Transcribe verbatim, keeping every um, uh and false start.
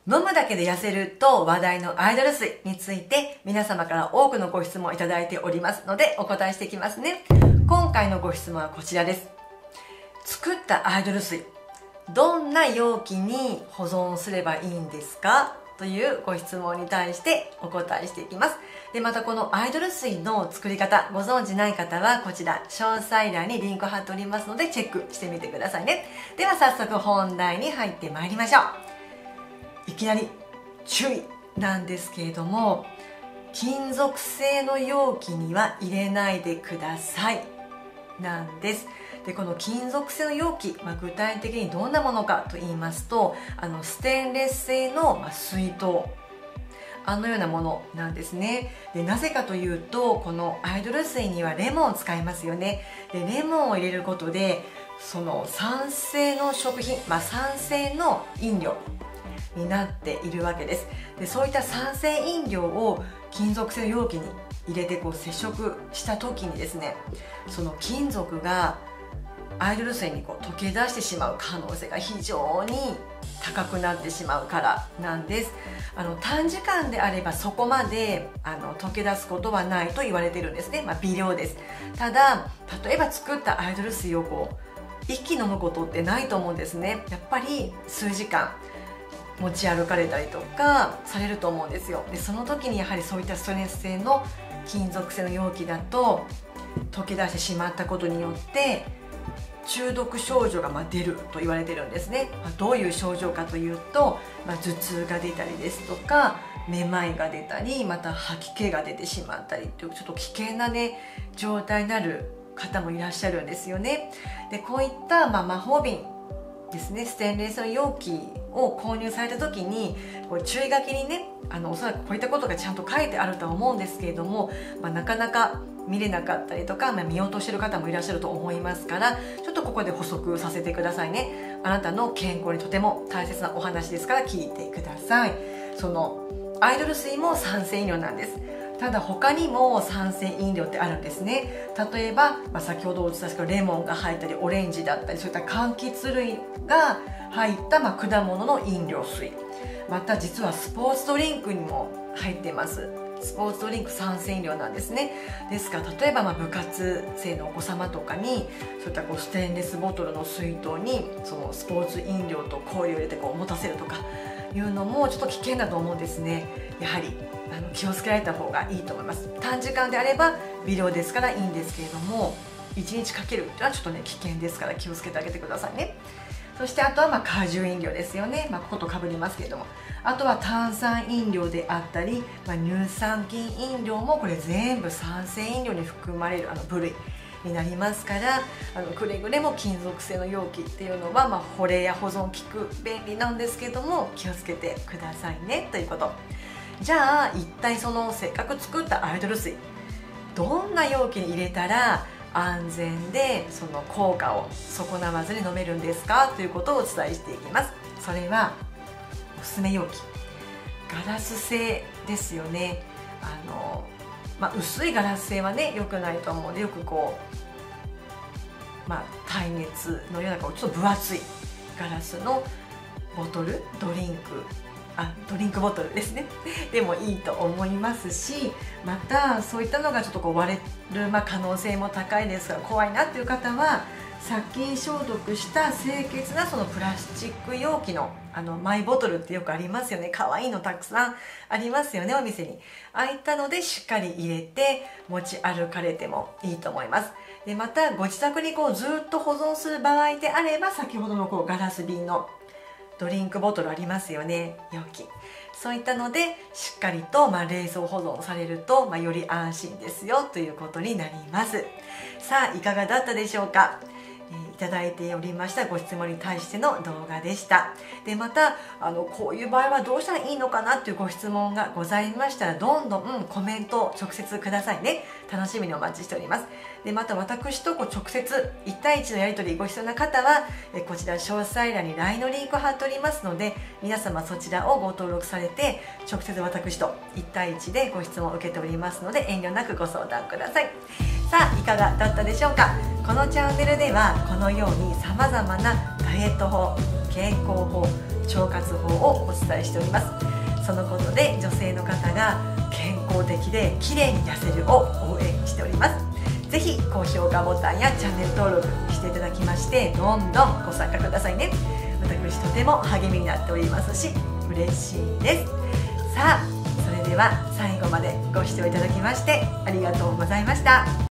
飲むだけで痩せると話題のアイドル水について皆様から多くのご質問いただいておりますのでお答えしていきますね。今回のご質問はこちらです。作ったアイドル水、どんな容器に保存すればいいんですかというご質問に対してお答えしていきます。で、またこのアイドル水の作り方ご存知ない方はこちら詳細欄にリンク貼っておりますのでチェックしてみてくださいね。では早速本題に入ってまいりましょう。いきなり注意なんですけれども、金属製の容器には入れないでくださいなんです。で、この金属製の容器、まあ、具体的にどんなものかと言いますと、あのステンレス製の、まあ、水筒、あのようなものなんですね。で、なぜかというと、このアイドル水にはレモンを使いますよね。で、レモンを入れることでその酸性の食品、まあ、酸性の飲料になっているわけです。で、そういった酸性飲料を金属製の容器に入れてこう接触した時にですね、その金属がアイドル水にこう溶け出してしまう可能性が非常に高くなってしまうからなんです。あの短時間であればそこまであの溶け出すことはないと言われてるんですね。まあ、微量です。ただ例えば作ったアイドル水をこう一気に飲むことってないと思うんですね。やっぱり数時間持ち歩かれたりとかされると思うんですよ。で、その時にやはりそういったストレス製の金属製の容器だと溶け出してしまったことによって中毒症状がまあ出ると言われてるんですね。まあ、どういう症状かというと、まあ、頭痛が出たりですとか、めまいが出たり、また吐き気が出てしまったりというちょっと危険なね状態になる方もいらっしゃるんですよね。で、こういったまあ魔法瓶ですね、ステンレスの容器を購入された時にこう注意書きにね、あのおそらくこういったことがちゃんと書いてあるとは思うんですけれども、まあ、なかなか見れなかったりとか、まあ、見落としてる方もいらっしゃると思いますから、ちょっとここで補足させてくださいね。あなたの健康にとても大切なお話ですから聞いてください。そのアイドル水も酸性飲料なんです。ただ他にも酸性飲料ってあるんですね。例えば、まあ、先ほどお伝えしたけどレモンが入ったりオレンジだったり、そういった柑橘類が入った、まあ、果物の飲料水、また実はスポーツドリンクにも入っています。スポーツドリンク酸性飲料なんですね。ですから例えばまあ部活生のお子様とかにそういったこうステンレスボトルの水筒にそのスポーツ飲料と氷を入れてこう持たせるとかいうのもちょっと危険だと思うんですね。やはりあの気をつけられた方がいいと思います。短時間であれば微量ですからいいんですけれども、いちにちかけるっていうのはちょっとね危険ですから気をつけてあげてくださいね。そしてあとはまあ果汁飲料ですよね。まあ、こことかぶりますけれども、あとは炭酸飲料であったり、まあ、乳酸菌飲料もこれ全部酸性飲料に含まれるあの部類になりますから、あのくれぐれも金属製の容器っていうのは、まあ、保冷や保存効く便利なんですけども気をつけてくださいねということ。じゃあ一体そのせっかく作ったアイドル水、どんな容器に入れたら安全でその効果を損なわずに飲めるんですかということをお伝えしていきます。それはおすすめ容器、ガラス製ですよね。あの、まあ、薄いガラス製はね良くないと思うので、よくこう、まあ、耐熱のようなこうちょっと分厚いガラスのボトル、ドリンクあドリンクボトルですねでもいいと思いますし、またそういったのがちょっとこう割れる、まあ、可能性も高いですから怖いなっていう方は殺菌消毒した清潔なそのプラスチック容器のあのマイボトルってよくありますよね。可愛いのたくさんありますよね、お店に。ああいったのでしっかり入れて持ち歩かれてもいいと思います。で、またご自宅にこうずっと保存する場合であれば、先ほどのこうガラス瓶のドリンクボトルありますよね、容器。そういったのでしっかりとまあ冷蔵保存されると、まあ、より安心ですよということになります。さあいかがだったでしょうか。えー、いただいておりましたご質問に対しての動画でした。で、またあのこういう場合はどうしたらいいのかなというご質問がございましたら、どんどん、うん、コメントを直接くださいね。楽しみにお待ちしております。で、また私とこう直接いち対いちのやり取りご必要な方はえこちら詳細欄に ライン のリンクを貼っておりますので、皆様そちらをご登録されて直接私といち対いちでご質問を受けておりますので、遠慮なくご相談ください。さあいかがだったでしょうか。このチャンネルではこのようにさまざまなダイエット法、健康法、 腸活法をお伝えしております。そのことで女性の方が健康的で綺麗に痩せるを応援しております。ぜひ高評価ボタンやチャンネル登録していただきまして、どんどんご参加くださいね。私とても励みになっておりますし嬉しいです。さあ、それでは最後までご視聴いただきましてありがとうございました。